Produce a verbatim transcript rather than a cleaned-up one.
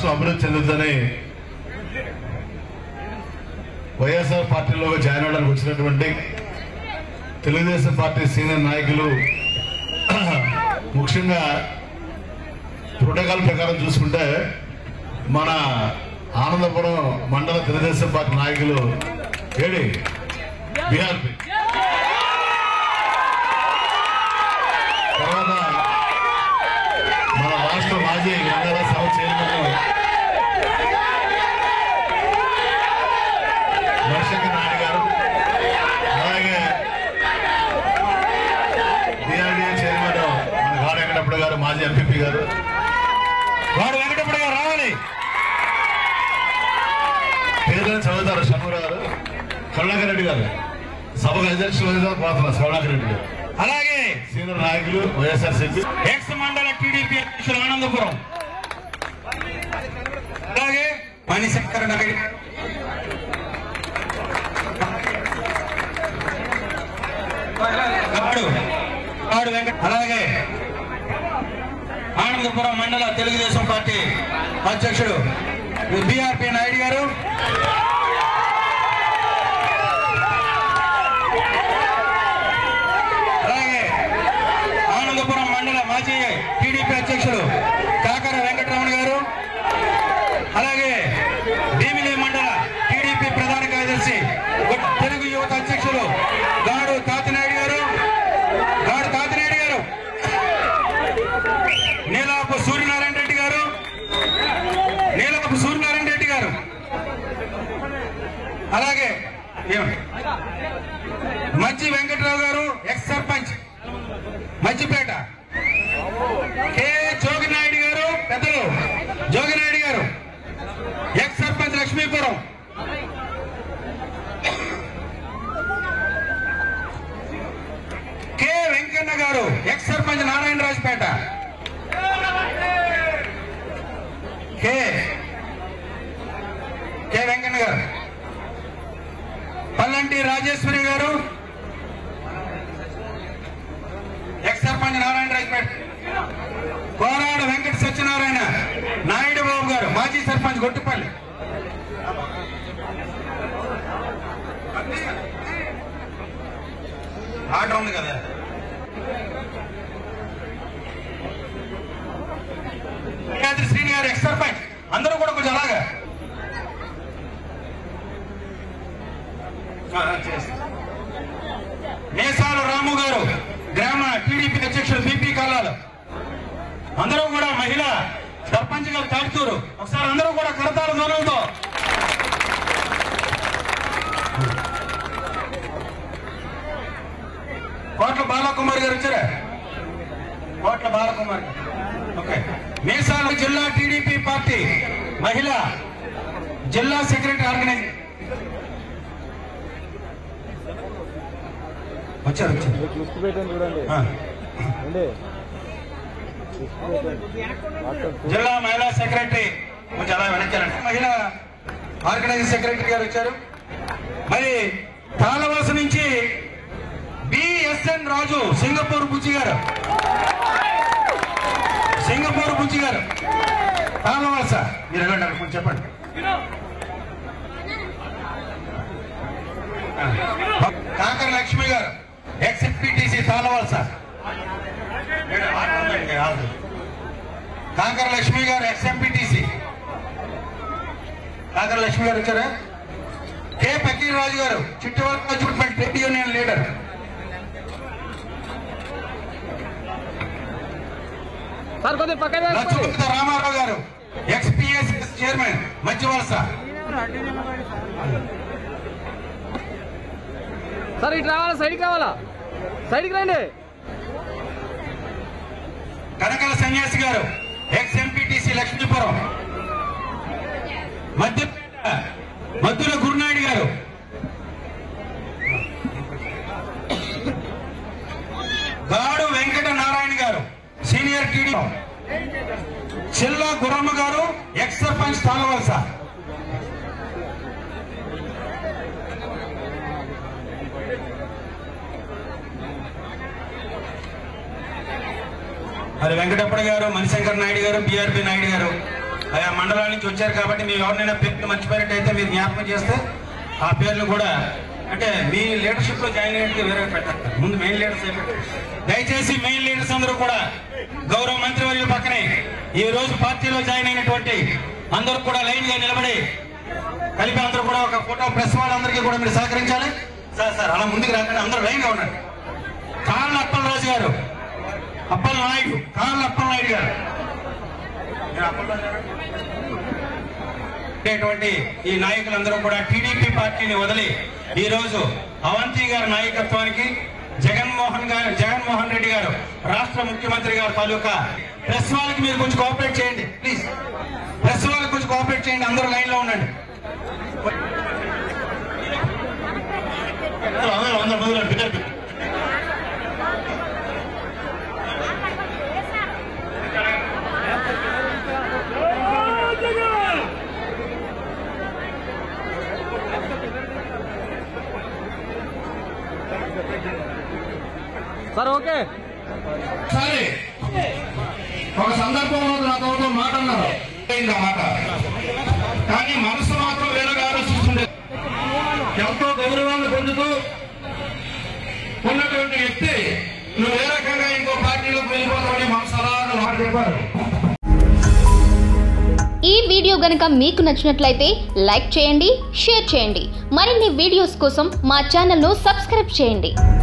రాష్ట్రం అభివృద్ధి చెందుతుందని వైఎస్ఆర్ పార్టీలో జాయిన్ అవడానికి వచ్చినటువంటి తెలుగుదేశం పార్టీ సీనియర్ నాయకులు ముఖ్యంగా ప్రోటోకాల్ ప్రకారం చూసుకుంటే మన ఆనందపురం మండల తెలుగుదేశం పార్టీ నాయకులు ఏడి బీఆర్పీ తర్వాత మన రాష్ట్ర మాజీ గంగాధర సభ చైర్మన్ వర్షకర్ నాయుడు గారు, అలాగే డిఆర్డీఏ చైర్మన్ మన గాడు వెంకటప్పుడు గారు, మాజీ ఎంపీపీ గారు గాడు వెంకటప్పుడు గారు రావాలి. పేదలు చదువుతారు షణ్మురావు గారు, కరుణాకర్ రెడ్డి గారు సభకు అధ్యక్షులు పోతున్నారు కరుణాకర్ రెడ్డి గారు, అలాగే సీనియర్ నాయకులు వైఎస్ఆర్సీపీ ఎక్స్ మండల టీడీపీ అధ్యక్షులు ఆనందపురం, అలాగే మణిశంకర్ నాయుడు, అలాగే ఆనందపురం మండల తెలుగుదేశం పార్టీ అధ్యక్షుడు బీఆర్పీ నాయుడు గారు, అలాగే ఆనందపురం మండల మాజీ టీడీపీ అధ్యక్షుడు కాకర వెంకటరమణ గారు, అలాగే భీమిలి మండల టీడీపీ ప్రధాన కార్యదర్శి తెలుగు యువత అధ్యక్షులు గాడు కాతినాయుడు గారు గాడు కాతినాయుడు గారు నీలాపు సూర్యనారాయణ రెడ్డి గారు నీలాపు సూర్యనారాయణ రెడ్డి గారు, అలాగే మజ్జి వెంకటరావు గారు ఎక్స్ సర్పంచ్ మజ్జిపేట, కె జోగినాయుడు గారు పెద్దలు జోగినాయుడు గారు ఎక్స్ సర్పంచ్ లక్ష్మీపురం, కె వెంకన్న గారు ex sarpanch Narayanarajupeta, K K Venkanna గారు, పల్లంటి రాజేశ్వరి గారు ఎక్స్ సర్పంచ్ నారాయణరాజుపేట, కోరాడ వెంకట సత్యనారాయణ నాయుడు బాబు గారు మాజీ సర్పంచ్ గొట్టిపల్లి, ఆర్డర్ ఉంది కదా, శ్రీని గారు ఎక్స్ సర్పంచ్, అందరూ కూడా కొంచెం అలాగా నేసాల రాము గారు గ్రామ టీడీపీ అధ్యక్షుడు బీపీ కల్లాలు, అందరూ కూడా మహిళా సర్పంచ్ గారు తాడుతూరు, ఒకసారి అందరూ కూడా కరతాళ ధ్వనులతో కోట్ల బాలకుమారి గారు వచ్చారా, కోట్ల బాలకుమారి ఓకే. మీసాల జిల్లా టీడీపీ పార్టీ మహిళా జిల్లా సెక్రటరీ ఆర్గనైజ్ వచ్చారు జిల్లా మహిళా సెక్రటరీ కొంచెం అలా వెనక్కారండి, మహిళా ఆర్గనైజింగ్ సెక్రటరీ గారు వచ్చారు. మరి తాళవలస నుంచి బిఎస్ఎన్ రాజు సింగపూర్ బుజ్జి గారు, సింగపూర్ బుజ్జి గారు తాళవలస మీరు వెళ్ళండి కొంచెం చెప్పండి. కాకర లక్ష్మి గారు ఎక్స్ ఎంపీటీసీ తాళవలస, కాకర లక్ష్మి గారు ఎక్స్ ఎంపీటీసీ కాకర లక్ష్మి గారు వచ్చారా. కె పకీర్ రాజు గారు Chittuvarapalli trade union leader, Lakshmipathi Ramarao గారు ఎక్స్పీఎస్ చైర్మన్ మధ్యవలస, సార్ ఇటు రావాలా, సైడ్కి రావాలా, సైడ్కి రండి. కనకల సన్యాసి గారు ఎక్స్ ఎంపీటీసీ లక్ష్మీపురం, మధ్య మద్దుల గురునాయుడు గారు, గాడు వెంకట నారాయణ గారు సీనియర్ టీడీ, చిల్లా గురమ్మ గారు ఎక్స్ సర్పంచ్ తాళవలస, మరి వెంకటప్ప గారు మణిశంకర్ నాయుడు గారు బీఆర్పీ నాయుడు గారు ఆయా మండలాల నుంచి వచ్చారు కాబట్టి మీరు ఎవరినైనా పేర్లు మర్చిపోయినట్టయితే మీరు జ్ఞాపకం చేస్తే ఆ పేర్లు కూడా అంటే మీ లీడర్షిప్ లో జాయిన్ అయ్యేది వేరే పెట్టారు. ముందు మెయిన్ లీడర్స్ దయచేసి మెయిన్ లీడర్స్ అందరూ కూడా గౌరవ మంత్రివర్యుల పక్కనే ఈ రోజు పార్టీలో జాయిన్ అయినటువంటి అందరూ కూడా లైన్ గా నిలబడి కలిపి అందరూ కూడా ఒక ఫోటో ప్రెస్ వాళ్ళందరికీ కూడా మీరు సహకరించాలి. సార్ సార్ అలా ముందుకు రాకండి, అందరూ లైన్ గా ఉండండి. కాళ్ళ అప్పలరాజు గారు, అప్పల నాయుడు, కాళ్ళ అప్పల నాయుడు గారు అటువంటి ఈ నాయకులందరూ కూడా టీడీపీ పార్టీని వదిలి ఈ రోజు అవంతి గారి నాయకత్వానికి జగన్మోహన్ గారు జగన్మోహన్ రెడ్డి గారు రాష్ట్ర ముఖ్యమంత్రి గారు తాలూకా ప్రెస్ వాళ్ళకి మీరు కొంచెం కోఆపరేట్ చేయండి ప్లీజ్. ప్రెస్ వాళ్ళకి కొంచెం కోఆపరేట్ చేయండి, అందరూ లైన్ లో ఉండండి. సార్ ఓకే సరే, ఒక సందర్భంలో నాతో మాట అన్నారు మాట, కానీ మనసు మాత్రం వేరేగా ఆలోచిస్తుండే. ఎంతో గౌరవాన్ని పొందుతూ ఉన్నటువంటి వ్యక్తి నువ్వు ఏ రకంగా ఇంకో పార్టీలోకి వెళ్ళిపోతామని మనసు అలా మాట చెప్పారు. ఈ వీడియో గనుక మీకు నచ్చినట్లయితే లైక్ చేయండి, షేర్ చేయండి. మరిన్ని వీడియోస్ కోసం మా ఛానల్ను సబ్స్క్రైబ్ చేయండి.